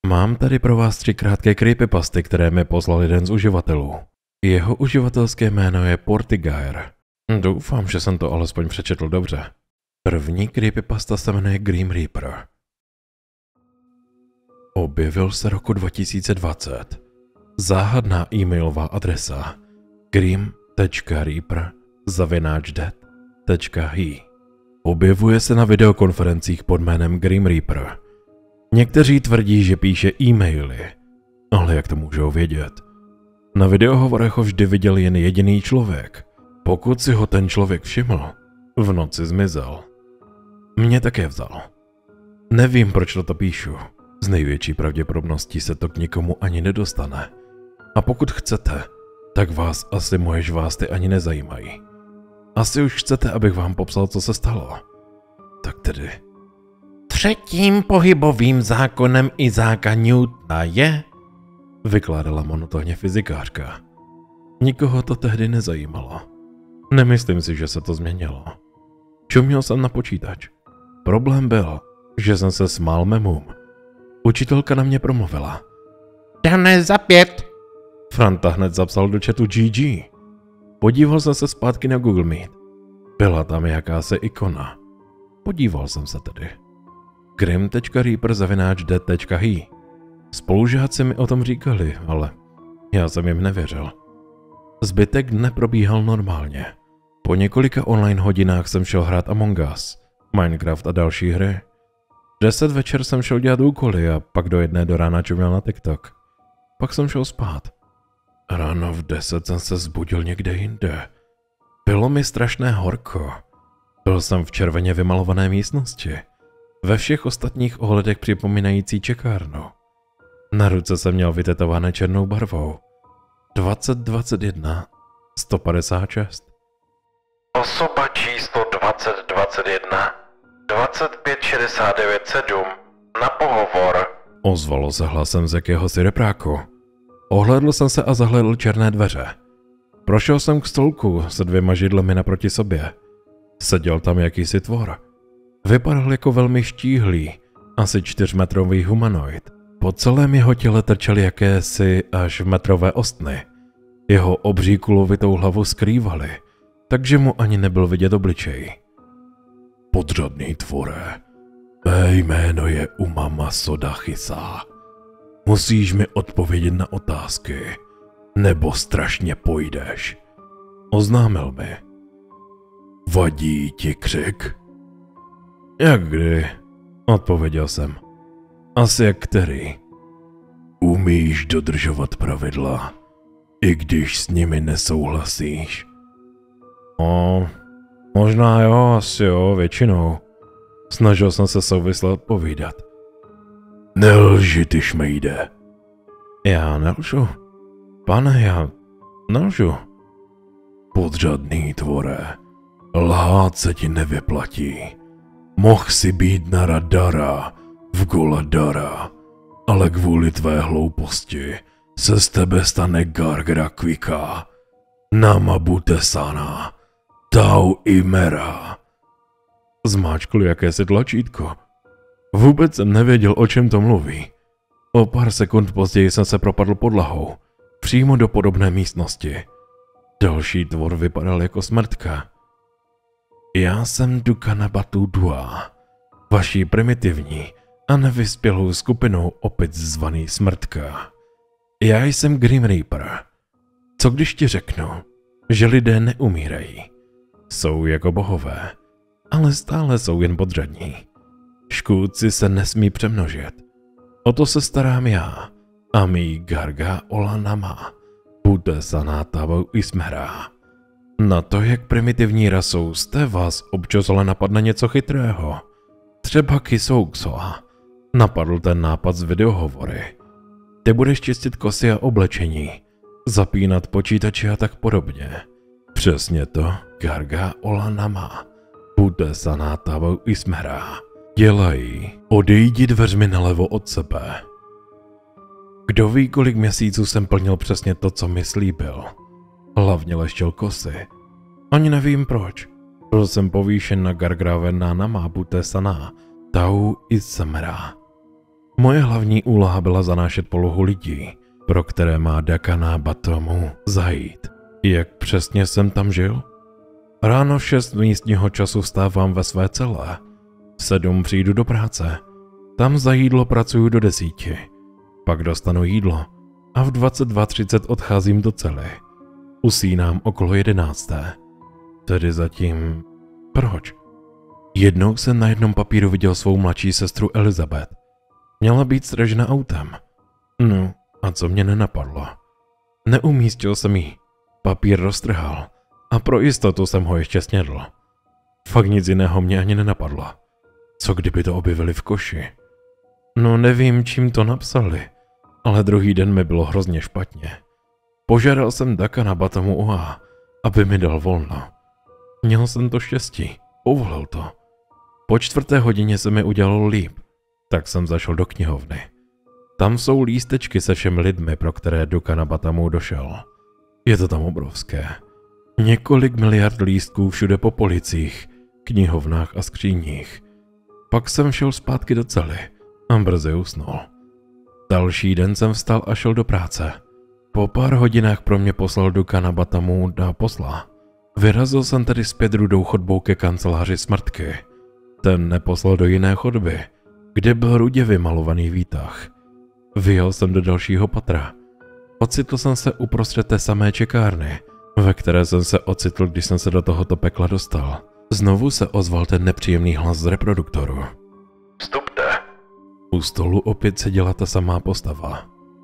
Mám tady pro vás 3 krátké creepypasty, které mi poslal jeden z uživatelů. Jeho uživatelské jméno je Portigair. Doufám, že jsem to alespoň přečetl dobře. První creepypasta se jmenuje Grim Reaper. Objevil se roku 2020. Záhadná e-mailová adresa grim.reaper@dead.he. Objevuje se na videokonferencích pod jménem Grim Reaper. Někteří tvrdí, že píše e-maily, ale jak to můžou vědět? Na videohovorech ho vždy viděl jen jediný člověk. Pokud si ho ten člověk všiml, v noci zmizel. Mě také vzal. Nevím, proč to píšu. Z největší pravděpodobností se to k nikomu ani nedostane. A pokud chcete, tak vás asi moje žvásty ani nezajímají. Asi už chcete, abych vám popsal, co se stalo. Tak tedy. Třetím pohybovým zákonem Izáka Newtona je... Vykládala monotónně fyzikářka. Nikoho to tehdy nezajímalo. Nemyslím si, že se to změnilo. Čuměl jsem na počítač. Problém byl, že jsem se smál memům. Učitelka na mě promluvila. Dané za 5. Franta hned zapsal do chatu GG. Podíval jsem se zpátky na Google Meet. Byla tam jakási ikona. Podíval jsem se tedy. grim.reaper@dead.he. Spolužáci mi o tom říkali, ale já jsem jim nevěřil. Zbytek dne probíhal normálně. Po několika online hodinách jsem šel hrát Among Us, Minecraft a další hry. V 10 večer jsem šel dělat úkoly a pak do 1 do rána čuměl na TikTok. Pak jsem šel spát. Ráno v 10 jsem se zbudil někde jinde. Bylo mi strašné horko. Byl jsem v červeně vymalované místnosti. Ve všech ostatních ohledech připomínající čekárnu. Na ruce jsem měl vytetované černou barvou. 2021 156. Osoba číslo 2021 25697 na pohovor. Ozvalo se hlasem z jakéhosi repráku. Ohlédl jsem se a zahlédl černé dveře. Prošel jsem k stolku se 2 židlemi naproti sobě. Seděl tam jakýsi tvor. Vypadal jako velmi štíhlý, asi 4metrový humanoid. Po celém jeho těle trčely jakési až metrové ostny. Jeho obří kulovitou hlavu skrývaly, takže mu ani nebyl vidět obličej. Podřadný tvore, mé jméno je Umama Sodachisa. Musíš mi odpovědět na otázky, nebo strašně pojdeš. Oznámil mi. Vadí ti křik? Jak kdy? Odpověděl jsem. Asi jak který? Umíš dodržovat pravidla, i když s nimi nesouhlasíš? Možná jo, asi jo, většinou. Snažil jsem se souvisle odpovídat. Nelži, ty šmejde. Já nelžu. Pane, já nelžu. Podřadný tvore, lhát se ti nevyplatí. Mohl si být na Radara, v Goladara, ale kvůli tvé hlouposti se z tebe stane Gargra Kvika, Namabutesana, Tau Imera. Zmáčkl jakési tlačítko. Vůbec jsem nevěděl, o čem to mluví. O pár sekund později jsem se propadl podlahou, přímo do podobné místnosti. Další tvor vypadal jako smrtka. Já jsem Dukanabatu Dua, vaší primitivní a nevyspělou skupinou opět zvaný smrtka. Já jsem Grim Reaper. Co když ti řeknu, že lidé neumírají? Jsou jako bohové, ale stále jsou jen podřadní. Škůdci se nesmí přemnožit. O to se starám já a mý Garga Olanama bude Sanátavou Ismera. Na to, jak primitivní rasou jste, vás občas ale napadne něco chytrého. Třeba Kisouksoa. Napadl ten nápad z videohovory. Ty budeš čistit kosy a oblečení, zapínat počítače a tak podobně. Přesně to, Garga Olanama bude Sanátavou Ismera. Dělají, odejdi dveřmi nalevo od sebe. Kdo ví, kolik měsíců jsem plnil přesně to, co mi slíbil. Hlavně leštěl kosy. Ani nevím proč. Byl jsem povýšen na Gargravena Namabute Sana, Tau Ismera. Moje hlavní úloha byla zanášet polohu lidí, pro které má Dakana Batomu zajít. Jak přesně jsem tam žil? Ráno v 6 místního času vstávám ve své celé. V 7 přijdu do práce. Tam za jídlo pracuju do 10. Pak dostanu jídlo a v 22:30 odcházím do cely. Usínám okolo 11. Tedy zatím... Proč? Jednou jsem na jednom papíru viděl svou mladší sestru Elizabeth. Měla být stražena autem. No, a co mě nenapadlo? Neumístil jsem jí. Papír roztrhal a pro jistotu jsem ho ještě snědl. Fakt nic jiného mě ani nenapadlo. Co kdyby to objevili v koši? No nevím, čím to napsali, ale druhý den mi bylo hrozně špatně. Požádal jsem Dakana Batomu OA, aby mi dal volno. Měl jsem to štěstí, povolil to. Po 4. hodině se mi udělalo líp, tak jsem zašel do knihovny. Tam jsou lístečky se všemi lidmi, pro které Dakana Batomu došel. Je to tam obrovské. Několik miliard lístků všude po policích, knihovnách a skříních. Pak jsem šel zpátky do cely a brzy usnul. Další den jsem vstal a šel do práce. Po pár hodinách pro mě poslal Dakana Batomu na posla. Vyrazil jsem tedy zpět rudou chodbou ke kanceláři smrtky. Ten neposlal do jiné chodby, kde byl rudě vymalovaný výtah. Vyjel jsem do dalšího patra. Ocitl jsem se uprostřed té samé čekárny, ve které jsem se ocitl, když jsem se do tohoto pekla dostal. Znovu se ozval ten nepříjemný hlas z reproduktoru. Vstupte. U stolu opět seděla ta samá postava.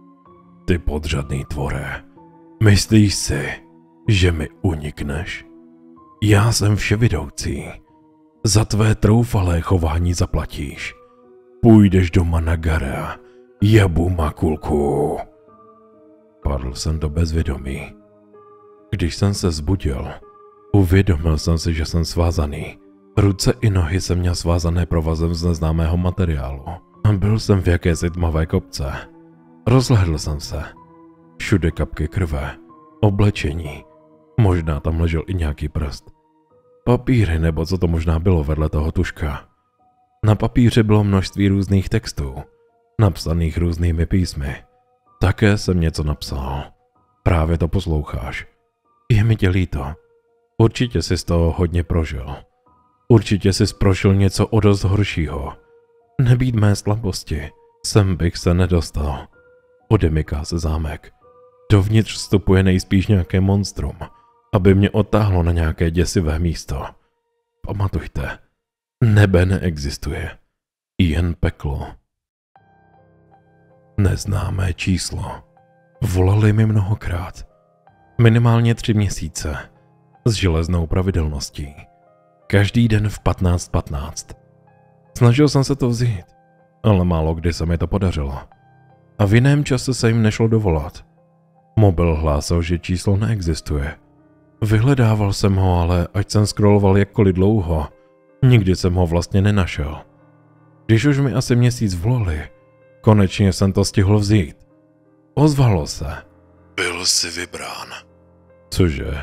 Ty podřadný tvore, myslíš si, že mi unikneš? Já jsem vševidoucí. Za tvé troufalé chování zaplatíš. Půjdeš do Managara, Jabu Makulku. Padl jsem do bezvědomí. Když jsem se zbudil, uvědomil jsem si, že jsem svázaný. Ruce i nohy jsem měl svázané provazem z neznámého materiálu. Byl jsem v jakési tmavé kopce. Rozhlédl jsem se. Všude kapky krve, oblečení. Možná tam ležel i nějaký prst. Papíry, nebo co to možná bylo vedle toho tuška. Na papíře bylo množství různých textů, napsaných různými písmy. Také jsem něco napsal. Právě to posloucháš. Je mi tě líto. Určitě jsi z toho hodně prožil. Určitě jsi prožil něco o dost horšího. Nebýt mé slabosti, sem bych se nedostal. Odemyká se zámek. Dovnitř vstupuje nejspíš nějaké monstrum, aby mě odtáhlo na nějaké děsivé místo. Pamatujte, nebe neexistuje, jen peklo. Neznámé číslo. Volali mi mnohokrát. Minimálně 3 měsíce. S železnou pravidelností. Každý den v 15:15. Snažil jsem se to vzít, ale málo kdy se mi to podařilo. A v jiném čase se jim nešlo dovolat. Mobil hlásil, že číslo neexistuje. Vyhledával jsem ho, ale ať jsem scrolloval jakkoliv dlouho, nikdy jsem ho vlastně nenašel. Když už mi asi měsíc volali, konečně jsem to stihl vzít. Ozvalo se. Byl jsi vybrán. Cože?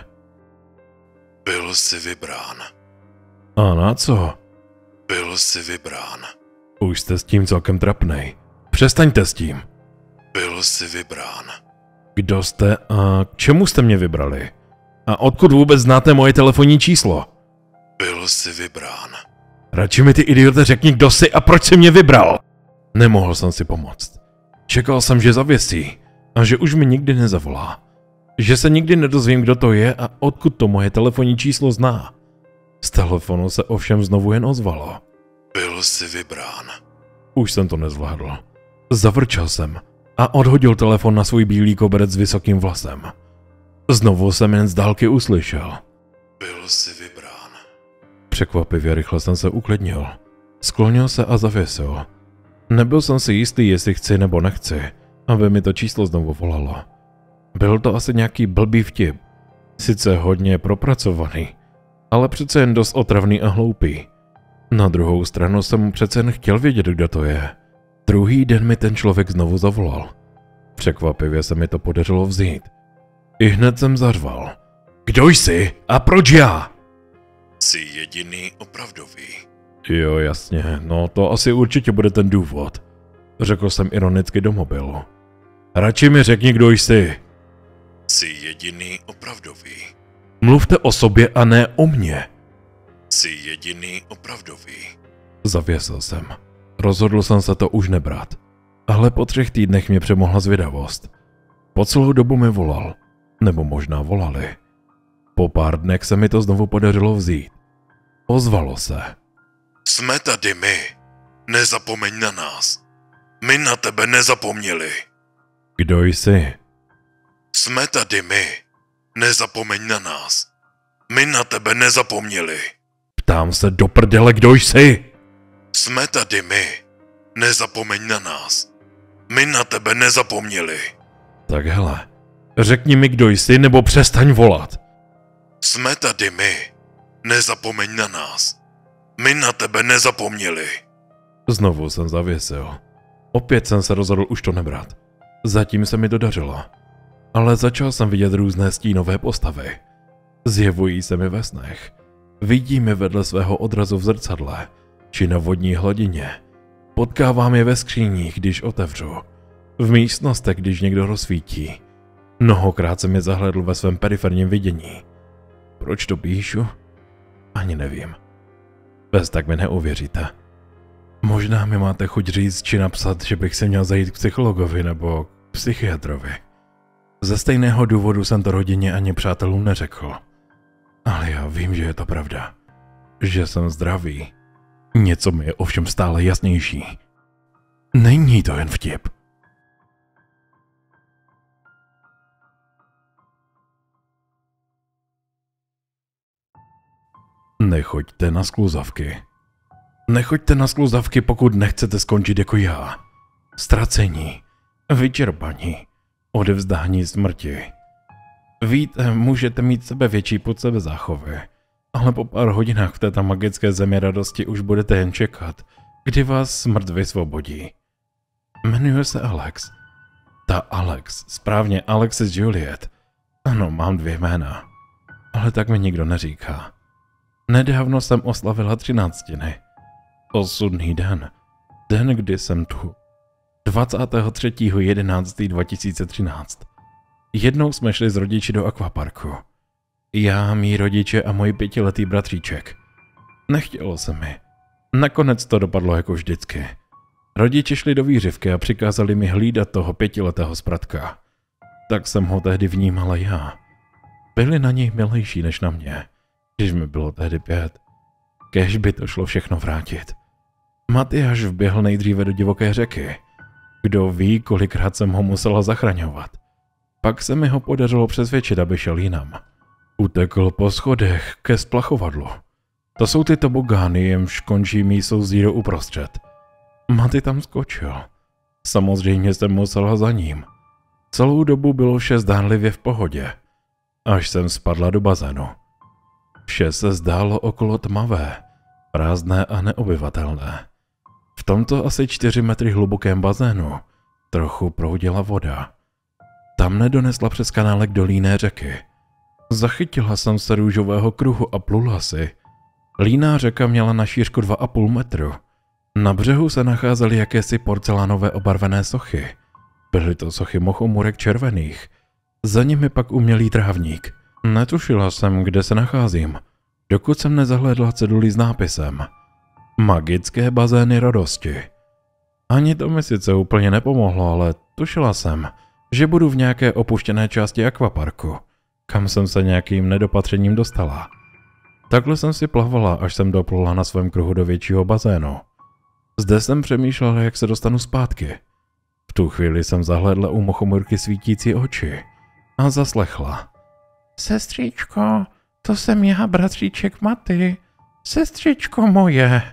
Byl jsi vybrán. A na co? Byl jsi vybrán. Už jste s tím celkem trapnej. Přestaňte s tím. Byl jsi vybrán. Kdo jste a k čemu jste mě vybrali? A odkud vůbec znáte moje telefonní číslo? Byl jsi vybrán. Radši mi ty idiote řekni, kdo jsi a proč jsi mě vybral. Nemohl jsem si pomoct. Čekal jsem, že zavěsí a že už mi nikdy nezavolá. Že se nikdy nedozvím, kdo to je a odkud to moje telefonní číslo zná. Z telefonu se ovšem znovu jen ozvalo. Byl jsi vybrán. Už jsem to nezvládl. Zavrčel jsem a odhodil telefon na svůj bílý koberec s vysokým vlasem. Znovu jsem jen z dálky uslyšel. Byl jsi vybrán. Překvapivě rychle jsem se uklidnil. Sklonil se a zavěsil. Nebyl jsem si jistý, jestli chci nebo nechci, aby mi to číslo znovu volalo. Byl to asi nějaký blbý vtip. Sice hodně propracovaný, ale přece jen dost otravný a hloupý. Na druhou stranu jsem přece jen chtěl vědět, kdo to je. Druhý den mi ten člověk znovu zavolal. Překvapivě se mi to podařilo vzít. I hned jsem zařval. Kdo jsi a proč já? Jsi jediný opravdový. Jo, jasně, no to asi určitě bude ten důvod. řekl jsem ironicky do mobilu. Radši mi řekni, kdo jsi. Jsi jediný opravdový. Mluvte o sobě a ne o mně. Jsi jediný opravdový. Zavěsil jsem. Rozhodl jsem se to už nebrat. Ale po 3 týdnech mě přemohla zvědavost. Po celou dobu mi volal. Nebo možná volali. Po pár dnech se mi to znovu podařilo vzít. Ozvalo se. Jsme tady my. Nezapomeň na nás. My na tebe nezapomněli. Kdo jsi? Jsme tady my. Nezapomeň na nás. My na tebe nezapomněli. Ptám se do prdele, kdo jsi? Jsme tady my. Nezapomeň na nás. My na tebe nezapomněli. Tak hele, řekni mi, kdo jsi, nebo přestaň volat. Jsme tady my. Nezapomeň na nás. My na tebe nezapomněli. Znovu jsem zavěsil. Opět jsem se rozhodl už to nebrat. Zatím se mi to dařilo. Ale začal jsem vidět různé stínové postavy. Zjevují se mi ve snech. Vidím je vedle svého odrazu v zrcadle, či na vodní hladině. Potkávám je ve skříních, když otevřu. V místnostech, když někdo rozsvítí. Mnohokrát jsem je zahlédl ve svém periferním vidění. Proč to píšu? Ani nevím. Bez tak mi neuvěříte. Možná mi máte chuť říct či napsat, že bych se měl zajít k psychologovi nebo k psychiatrovi. Ze stejného důvodu jsem to rodině ani přátelům neřekl. Ale já vím, že je to pravda. Že jsem zdravý. Něco mi je ovšem stále jasnější. Není to jen vtip. Nechoďte na skluzavky. Nechoďte na skluzavky, pokud nechcete skončit jako já. Ztracení, vyčerpaní, odevzdání smrti. Víte, můžete mít sebevětší pod sebe záchovy, ale po pár hodinách v této magické zemi radosti už budete jen čekat, kdy vás smrt vysvobodí. Jmenuje se Alex. Ta Alex, správně Alexis Juliet. Ano, mám 2 jména, ale tak mi nikdo neříká. Nedávno jsem oslavila 13. Osudný den. Den, kdy jsem tu. 23.11.2013. Jednou jsme šli s rodiči do akvaparku. Já, mý rodiče a můj 5letý bratříček. Nechtělo se mi. Nakonec to dopadlo jako vždycky. Rodiče šli do výřivky a přikázali mi hlídat toho 5letého spratka. Tak jsem ho tehdy vnímala já. Byli na něj milejší než na mě, když mi bylo tehdy 5. Kéž by to šlo všechno vrátit. Matyáš vběhl nejdříve do divoké řeky. Kdo ví, kolikrát jsem ho musela zachraňovat. Pak se mi ho podařilo přesvědčit, aby šel jinam. Utekl po schodech ke splachovadlu. To jsou ty tobogány, jimž končí mísou zíru uprostřed. Maty tam skočil. Samozřejmě jsem musela za ním. Celou dobu bylo vše zdánlivě v pohodě. Až jsem spadla do bazénu. Vše se zdálo okolo tmavé, prázdné a neobyvatelné. V tomto asi 4 metry hlubokém bazénu trochu proudila voda. Tam nedonesla přes kanálek do líné řeky. Zachytila jsem se růžového kruhu a plula si. Líná řeka měla na šířku 2,5 metru. Na břehu se nacházely jakési porcelánové obarvené sochy. Byly to sochy mochomůrek červených. Za nimi pak umělý trávník. Netušila jsem, kde se nacházím, dokud jsem nezahlédla ceduli s nápisem Magické bazény radosti. Ani to mi sice úplně nepomohlo, ale tušila jsem, že budu v nějaké opuštěné části akvaparku, kam jsem se nějakým nedopatřením dostala. Takhle jsem si plavala, až jsem doplula na svém kruhu do většího bazénu. Zde jsem přemýšlela, jak se dostanu zpátky. V tu chvíli jsem zahlédla u mochomůrky svítící oči a zaslechla. Sestřičko, to jsem já, bratříček Maty. Sestřičko moje.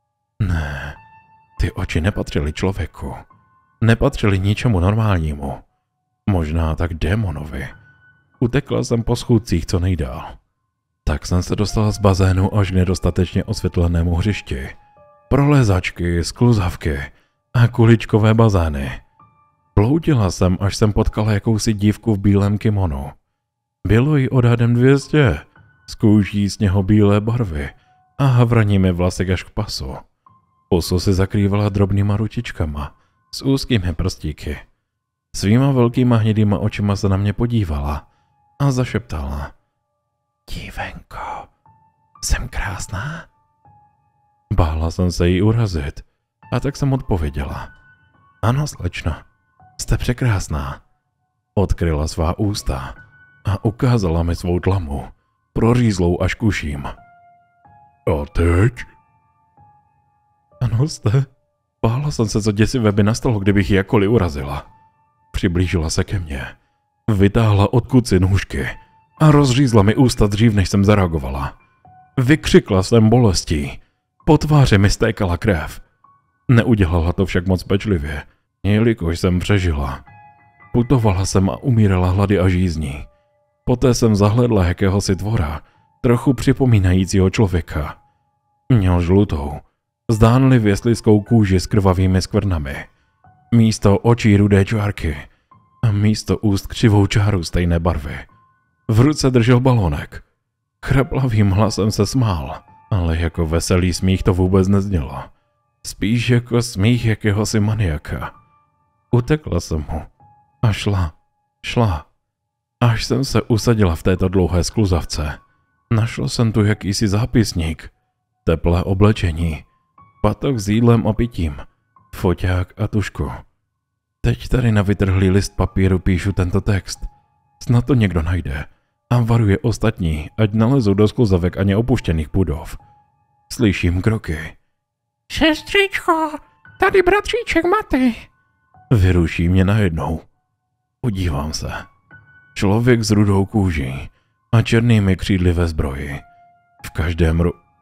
Ne, ty oči nepatřily člověku. Nepatřily ničemu normálnímu. Možná tak démonovi. Utekla jsem po schůdcích co nejdál. Tak jsem se dostala z bazénu až k nedostatečně osvětlenému hřišti. Prolézačky, skluzavky a kuličkové bazény. Bloudila jsem, až jsem potkala jakousi dívku v bílém kimonu. Bylo jí odhadem 200, s kůží sněhobílé barvy a havraními vlasy až k pasu. Pusu si zakrývala drobnýma ručičkama, s úzkými prstíky. Svýma velkýma hnědýma očima se na mě podívala a zašeptala. Dívenko, jsem krásná? Bála jsem se jí urazit a tak jsem odpověděla. Ano, slečno, jste překrásná. Odkryla svá ústa a ukázala mi svou dlamu, prořízlou až k uším. A teď? Ano, jste. Bála jsem se, co děsivé by nastalo, kdybych ji jakkoliv urazila. Přiblížila se ke mně, vytáhla odkud si nůžky a rozřízla mi ústa dřív, než jsem zareagovala. Vykřikla jsem bolestí, po tváři mi stékala krev. Neudělala to však moc pečlivě, jelikož jsem přežila. Putovala jsem a umírala hlady a žízní. Poté jsem zahledla jakéhosi tvora, trochu připomínajícího člověka. Měl žlutou, zdánlivě slizkou kůži s krvavými skvrnami. Místo očí rudé čárky a místo úst křivou čáru stejné barvy. V ruce držel balónek. Chraplavým hlasem se smál, ale jako veselý smích to vůbec neznělo. Spíš jako smích jakéhosi maniaka. Utekla jsem mu a šla. Až jsem se usadila v této dlouhé skluzavce. Našel jsem tu jakýsi zápisník, teplé oblečení, patok s jídlem a pitím, foťák a tušku. Teď tady na vytrhlý list papíru píšu tento text. Snad to někdo najde a varuje ostatní, ať nalezou do skluzavek a neopuštěných budov. Slyším kroky. Sestřičko, tady bratříček Maty. Vyruší mě najednou. Podívám se. Člověk s rudou kůží a černými křídly ve zbroji. V každém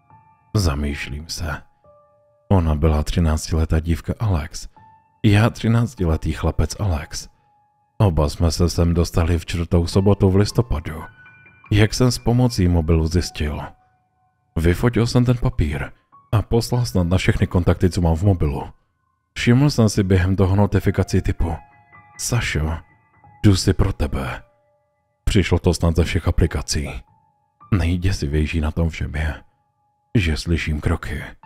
Zamýšlím se. Ona byla 13letá dívka Alex. Já 13letý chlapec Alex. Oba jsme se sem dostali v 4. sobotu v listopadu. Jak jsem s pomocí mobilu zjistil. Vyfotil jsem ten papír a poslal snad na všechny kontakty, co mám v mobilu. Všiml jsem si během toho notifikací typu Sašo, jdu si pro tebe. Přišlo to snad ze všech aplikací. Nejděsivější na tom všem je, že slyším kroky.